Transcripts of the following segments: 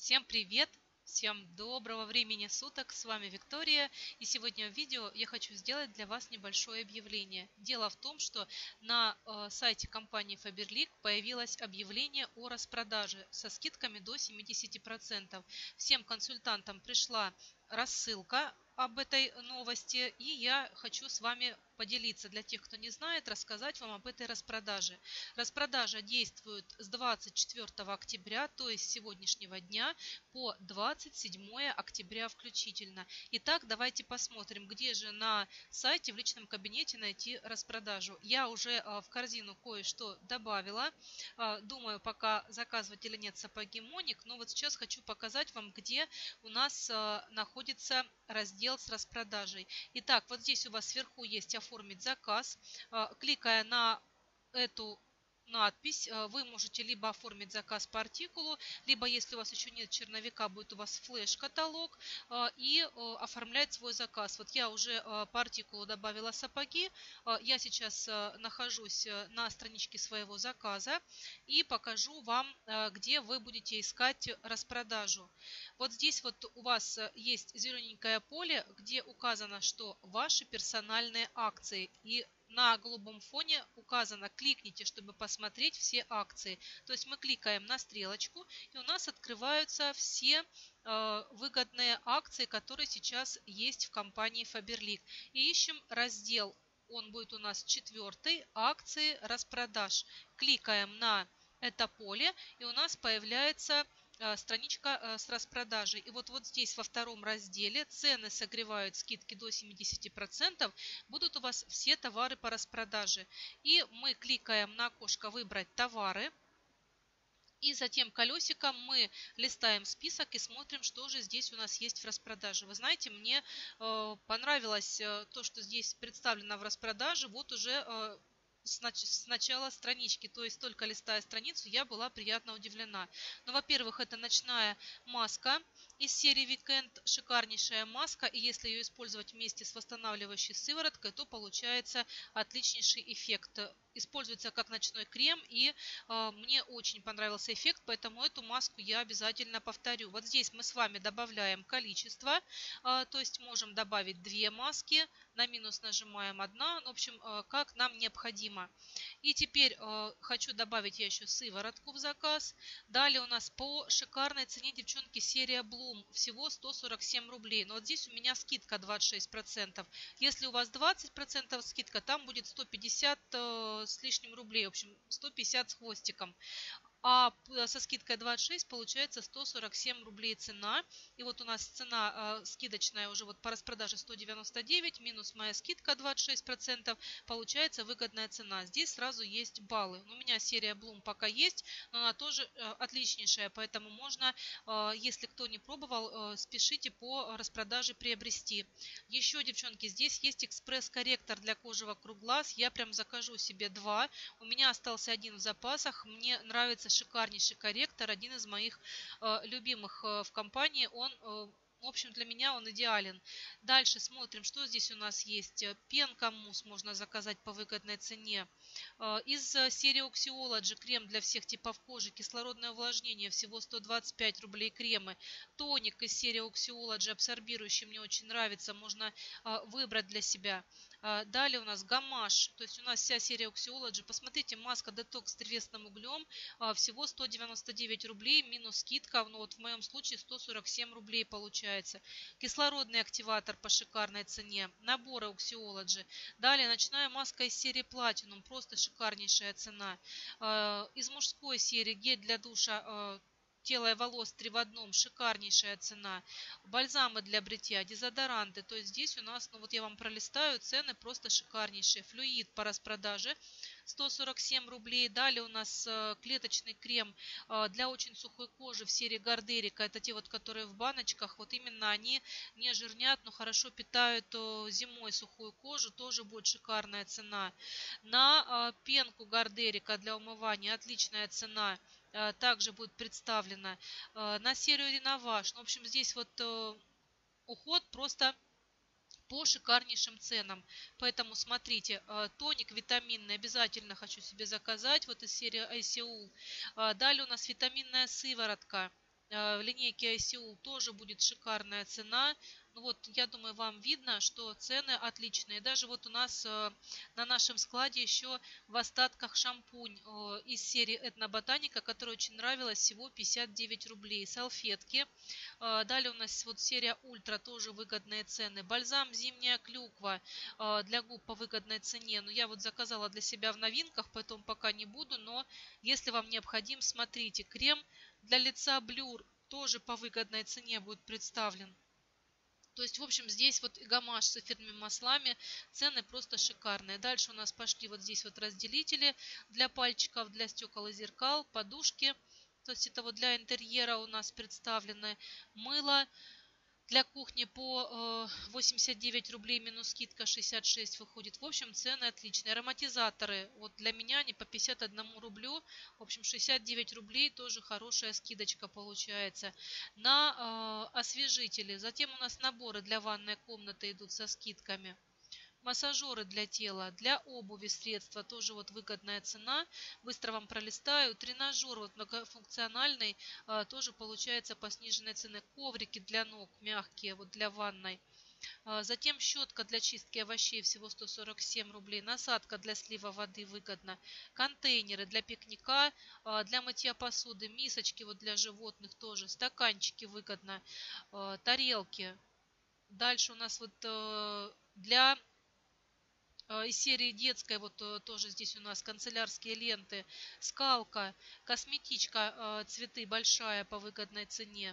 Всем привет! Всем доброго времени суток! С вами Виктория. И сегодня в видео я хочу сделать для вас небольшое объявление. Дело в том, что на сайте компании Faberlic появилось объявление о распродаже со скидками до 70%. Всем консультантам пришла рассылка об этой новости, и я хочу с вами поделиться, для тех, кто не знает, рассказать вам об этой распродаже. Распродажа действует с 24 октября, то есть сегодняшнего дня, по 27 октября включительно. Итак, давайте посмотрим, где же на сайте в личном кабинете найти распродажу. Я уже в корзину кое-что добавила. Думаю, пока заказывать или нет сапоги Моник, но вот сейчас хочу показать вам, где у нас находится раздел с распродажей. Итак, вот здесь у вас сверху есть оформить заказ. Кликая на эту надпись, вы можете либо оформить заказ по артикулу, либо, если у вас еще нет черновика, будет у вас флеш-каталог, и оформлять свой заказ. Вот я уже по артикулу добавила сапоги, я сейчас нахожусь на страничке своего заказа и покажу вам, где вы будете искать распродажу. Вот здесь вот у вас есть зелененькое поле, где указано, что ваши персональные акции, и на голубом фоне указано «кликните, чтобы посмотреть все акции». То есть мы кликаем на стрелочку, и у нас открываются все выгодные акции, которые сейчас есть в компании Faberlic. И ищем раздел, он будет у нас 4, акции распродаж. Кликаем на это поле, и у нас появляется страничка с распродажей. И вот здесь во втором разделе «Цены согревают скидки до 70%» будут у вас все товары по распродаже. И мы кликаем на окошко «Выбрать товары». И затем колесиком мы листаем список и смотрим, что же здесь у нас есть в распродаже. Вы знаете, мне понравилось то, что здесь представлено в распродаже. Вот уже с начала странички, то есть только листая страницу, я была приятно удивлена. Ну, во-первых, это ночная маска из серии Weekend, шикарнейшая маска, и если ее использовать вместе с восстанавливающей сывороткой, то получается отличнейший эффект. Используется как ночной крем, и мне очень понравился эффект, поэтому эту маску я обязательно повторю. Вот здесь мы с вами добавляем количество, то есть можем добавить 2 маски, на минус нажимаем 1, в общем, как нам необходимо. И теперь хочу добавить я еще сыворотку в заказ. Далее у нас по шикарной цене, девчонки, серия Bloom, всего 147 рублей. Но вот здесь у меня скидка 26%. Если у вас 20% скидка, там будет 150 с лишним рублей, в общем 150 с хвостиком. А со скидкой 26 получается 147 рублей цена. И вот у нас цена скидочная уже вот по распродаже 199, минус моя скидка 26%, получается выгодная цена. Здесь сразу есть баллы. У меня серия Bloom пока есть, но она тоже отличнейшая, поэтому можно, если кто не пробовал, спешите по распродаже приобрести. Еще, девчонки, здесь есть экспресс-корректор для кожи вокруг глаз. Я прям закажу себе 2. У меня остался 1 в запасах. Мне нравится шикарнейший корректор, один из моих любимых в компании. Он, в общем, для меня он идеален. Дальше смотрим, что здесь у нас есть. Пенка мусс можно заказать по выгодной цене. Из серии Oxyology крем для всех типов кожи, кислородное увлажнение, всего 125 рублей кремы. Тоник из серии Oxyology абсорбирующий, мне очень нравится, можно выбрать для себя. Далее у нас гамаш, то есть у нас вся серия Oxyology. Посмотрите, маска детокс с древесным углем, всего 199 рублей, минус скидка, ну вот в моем случае 147 рублей получается. Кислородный активатор по шикарной цене, наборы Oxyology. Далее ночная маска из серии Platinum, просто шикарнейшая цена. Из мужской серии гель для душа, тело и волос 3 в 1, шикарнейшая цена. Бальзамы для бритья, дезодоранты. То есть здесь у нас, ну вот я вам пролистаю, цены просто шикарнейшие. Флюид по распродаже 147 рублей. Далее у нас клеточный крем для очень сухой кожи в серии Гардерика. Это те вот, которые в баночках. Вот именно они не жирнят, но хорошо питают зимой сухую кожу. Тоже будет шикарная цена. На пенку Гардерика для умывания отличная цена. Также будет представлена на серию Реноваж. Ну, в общем, здесь вот уход просто по шикарнейшим ценам. Поэтому смотрите, тоник витаминный обязательно хочу себе заказать. Вот из серии ICU. Далее у нас витаминная сыворотка. В линейке ICU тоже будет шикарная цена. Ну вот, я думаю, вам видно, что цены отличные. Даже вот у нас на нашем складе еще в остатках шампунь из серии Этноботаника, которая очень нравилась, всего 59 рублей. Салфетки. Далее у нас вот серия Ультра, тоже выгодные цены. Бальзам Зимняя клюква для губ по выгодной цене. Но я вот заказала для себя в новинках, поэтому пока не буду. Но если вам необходим, смотрите. Крем для лица Блюр тоже по выгодной цене будет представлен. То есть, в общем, здесь вот гамаш с эфирными маслами, цены просто шикарные. Дальше у нас пошли вот здесь вот разделители для пальчиков, для стекол и зеркал, подушки. То есть это вот для интерьера у нас представлены мыло. Для кухни по 89 рублей минус скидка 66 выходит. В общем, цены отличные. Ароматизаторы, вот для меня они по 51 рублю. В общем, 69 рублей тоже хорошая скидочка получается. На освежители. Затем у нас наборы для ванной комнаты идут со скидками. Массажеры для тела, для обуви средства, тоже вот выгодная цена. Быстро вам пролистаю. Тренажер вот многофункциональный, тоже получается по сниженной цене. Коврики для ног мягкие, вот для ванной. Затем щетка для чистки овощей всего 147 рублей. Насадка для слива воды выгодно. Контейнеры для пикника, для мытья посуды. Мисочки вот для животных тоже. Стаканчики выгодно. Тарелки. Дальше у нас вот для из серии детской, вот тоже здесь у нас канцелярские ленты, скалка, косметичка, цветы большая по выгодной цене,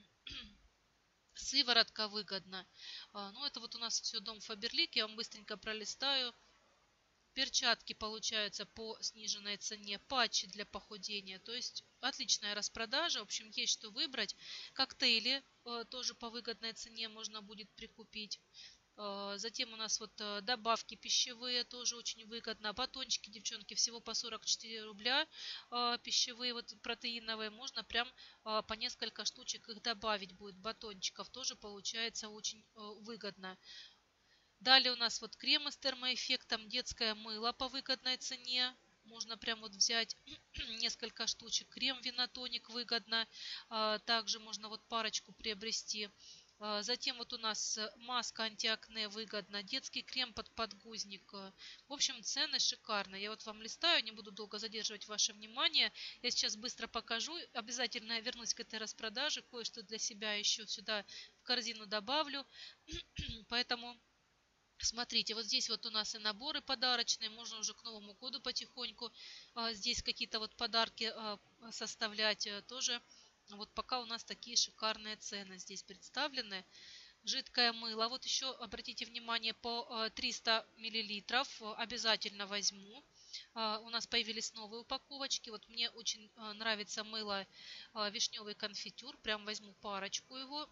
сыворотка выгодно. Ну, это вот у нас все дом Фаберлик, я вам быстренько пролистаю. Перчатки получаются по сниженной цене, патчи для похудения, то есть отличная распродажа, в общем, есть что выбрать. Коктейли тоже по выгодной цене можно будет прикупить. Затем у нас вот добавки пищевые, тоже очень выгодно. Батончики, девчонки, всего по 44 рубля. Пищевые, вот протеиновые, можно прям по несколько штучек их добавить будет. Батончиков тоже получается очень выгодно. Далее у нас вот кремы с термоэффектом, детское мыло по выгодной цене. Можно прям вот взять несколько штучек. Крем винотоник выгодно. Также можно вот парочку приобрести. Затем вот у нас маска антиакне выгодно, детский крем под подгузник. В общем, цены шикарные. Я вот вам листаю, не буду долго задерживать ваше внимание. Я сейчас быстро покажу. Обязательно я вернусь к этой распродаже. Кое-что для себя еще сюда в корзину добавлю. Поэтому смотрите, вот здесь вот у нас и наборы подарочные. Можно уже к Новому году потихоньку здесь какие-то вот подарки составлять тоже. Вот пока у нас такие шикарные цены здесь представлены. Жидкое мыло. Вот еще обратите внимание, по 300 миллилитров обязательно возьму. У нас появились новые упаковочки. Вот мне очень нравится мыло вишневый конфитюр. Прям возьму парочку его.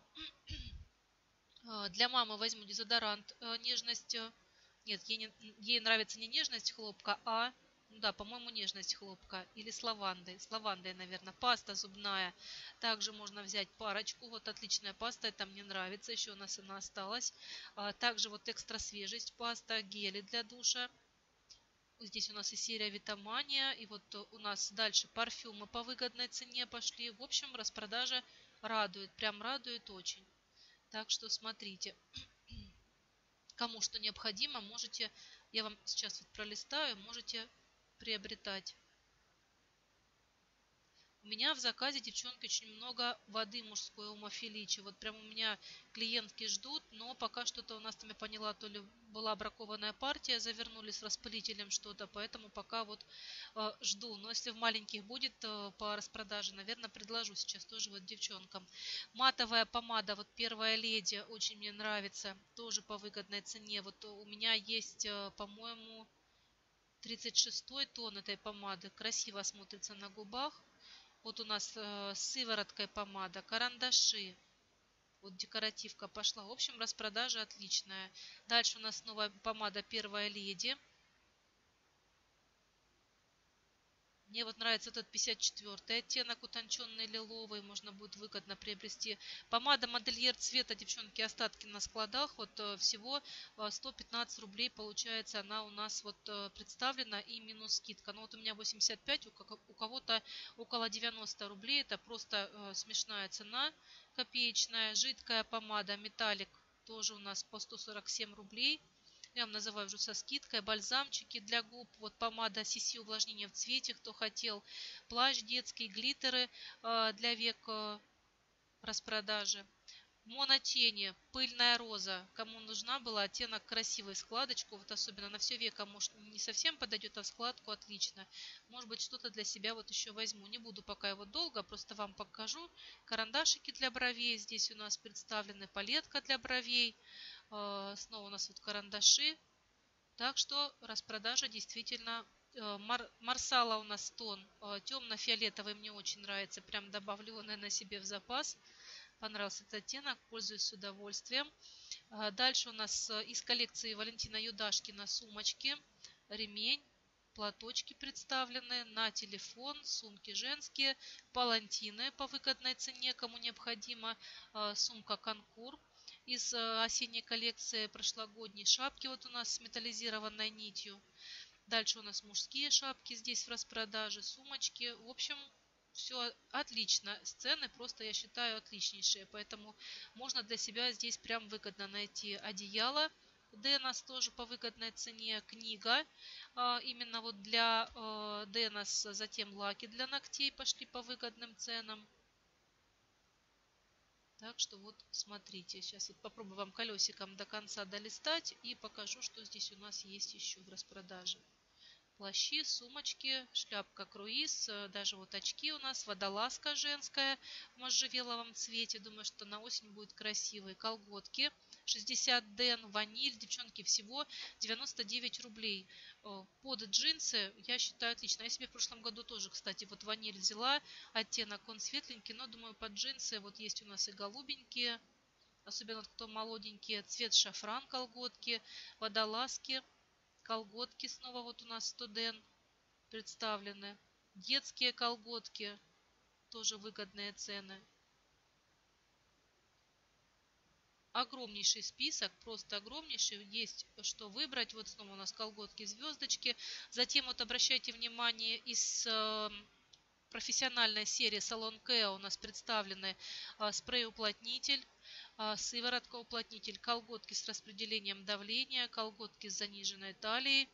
Для мамы возьму дезодорант нежность. Нет, ей нравится не нежность хлопка, а ну да, по-моему, нежность хлопка или с лавандой. С лавандой, наверное. Паста зубная. Также можно взять парочку. Вот отличная паста. Это мне нравится. Еще у нас она осталась. Также вот экстра свежесть паста. Гели для душа. Здесь у нас и серия Витамания. И вот у нас дальше парфюмы по выгодной цене пошли. В общем, распродажа радует. Прям радует очень. Так что смотрите. Кому что необходимо, можете, я вам сейчас вот пролистаю, можете приобретать. У меня в заказе, девчонки, очень много воды мужской Умофиличи. Вот прям у меня клиентки ждут, но пока что-то у нас там, я поняла, то ли была бракованная партия, завернули с распылителем что-то, поэтому пока вот жду. Но если в маленьких будет по распродаже, наверное, предложу сейчас тоже вот девчонкам. Матовая помада, вот первая леди, очень мне нравится, тоже по выгодной цене. Вот у меня есть, по-моему, 36-й тон этой помады. Красиво смотрится на губах. Вот у нас с сывороткой помада, карандаши. Вот декоративка пошла. В общем, распродажа отличная. Дальше у нас новая помада «Первая леди». Мне вот нравится этот 54 оттенок, утонченный лиловый, можно будет выгодно приобрести. Помада модельер цвета, девчонки, остатки на складах, вот всего 115 рублей получается она у нас вот представлена и минус скидка. Но вот у меня 85, у кого-то около 90 рублей, это просто смешная цена, копеечная. Жидкая помада металлик тоже у нас по 147 рублей. Я вам называю уже со скидкой. Бальзамчики для губ. Вот помада CC увлажнение в цвете, кто хотел. Плащ детский, глиттеры для век распродажи. Монотени, пыльная роза. Кому нужна была, оттенок красивый, складочку. Вот особенно на все веко, может, не совсем подойдет, а в складку отлично. Может быть, что-то для себя вот еще возьму. Не буду пока его долго, просто вам покажу. Карандашики для бровей. Здесь у нас представлены палетка для бровей. Снова у нас вот карандаши. Так что распродажа действительно. Марсала у нас тон темно-фиолетовый, мне очень нравится. Прям добавлю, наверное, себе в запас. Понравился этот оттенок, пользуюсь с удовольствием. Дальше у нас из коллекции Валентина Юдашкина сумочки, ремень, платочки представлены на телефон, сумки женские, палантины по выгодной цене, кому необходимо, сумка Конкур из осенней коллекции прошлогодней, шапки вот у нас с металлизированной нитью. Дальше у нас мужские шапки здесь в распродаже, сумочки. В общем, все отлично. Сцены просто, я считаю, отличнейшие. Поэтому можно для себя здесь прям выгодно найти одеяло. Денос тоже по выгодной цене. Книга именно вот для Денос. Затем лаки для ногтей пошли по выгодным ценам. Так что вот смотрите. Сейчас вот попробую вам колесиком до конца долистать и покажу, что здесь у нас есть еще в распродаже. Плащи, сумочки, шляпка круиз, даже вот очки у нас, водолазка женская в можжевеловом цвете. Думаю, что на осень будет красивые. Колготки 60 ден, ваниль, девчонки, всего 99 рублей. Под джинсы, я считаю, отлично. Я себе в прошлом году тоже, кстати, вот ваниль взяла. Оттенок он светленький, но, думаю, под джинсы вот есть у нас и голубенькие. Особенно кто молоденькие. Цвет шафран колготки, водолазки. Колготки снова вот у нас 100 ден представлены. Детские колготки, тоже выгодные цены. Огромнейший список, просто огромнейший. Есть что выбрать. Вот снова у нас колготки звездочки. Затем вот обращайте внимание, из профессиональной серии Salon Keo у нас представлены спрей-уплотнитель, сыворотка-уплотнитель, колготки с распределением давления, колготки с заниженной талией,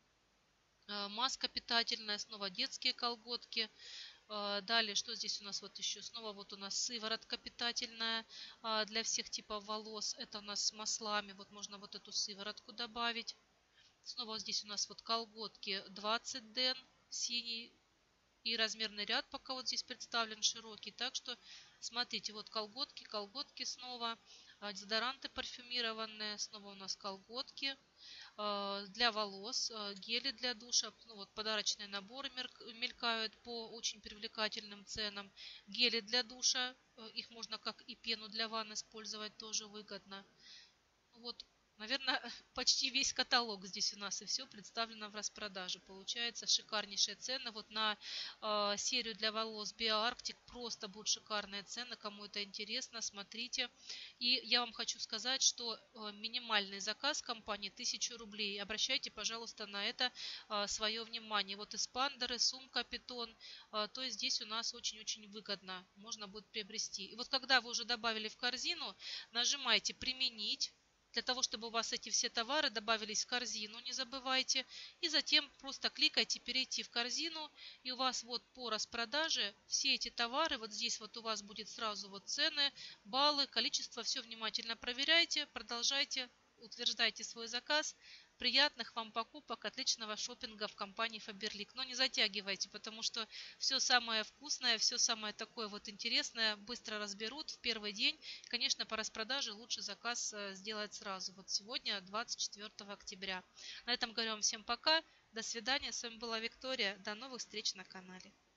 маска питательная, снова детские колготки. Далее, что здесь у нас вот еще? Снова вот у нас сыворотка питательная для всех типов волос. Это у нас с маслами. Вот можно вот эту сыворотку добавить. Снова здесь у нас вот колготки 20 ден, синий. И размерный ряд пока вот здесь представлен широкий. Так что смотрите, вот колготки, колготки снова. Дезодоранты парфюмированные. Снова у нас колготки. Для волос, гели для душа, ну вот подарочные наборы мелькают по очень привлекательным ценам. Гели для душа, их можно как и пену для ванны использовать, тоже выгодно. Вот, наверное, почти весь каталог здесь у нас и все представлено в распродаже. Получается шикарнейшие цены. Вот на серию для волос BioArctic просто будут шикарные цены. Кому это интересно, смотрите. И я вам хочу сказать, что минимальный заказ компании 1000 рублей. Обращайте, пожалуйста, на это свое внимание. Вот эспандеры, сумка питон. То есть здесь у нас очень-очень выгодно. Можно будет приобрести. И вот когда вы уже добавили в корзину, нажимаете «Применить». Для того, чтобы у вас эти все товары добавились в корзину, не забывайте. И затем просто кликайте «Перейти в корзину». И у вас вот по распродаже все эти товары, вот здесь вот у вас будет сразу вот цены, баллы, количество. Все внимательно проверяйте, продолжайте, утверждайте свой заказ. Приятных вам покупок, отличного шопинга в компании Faberlic. Но не затягивайте, потому что все самое вкусное, все самое такое вот интересное быстро разберут в первый день. Конечно, по распродаже лучше заказ сделать сразу. Вот сегодня, 24 октября. На этом говорю вам всем пока. До свидания. С вами была Виктория. До новых встреч на канале.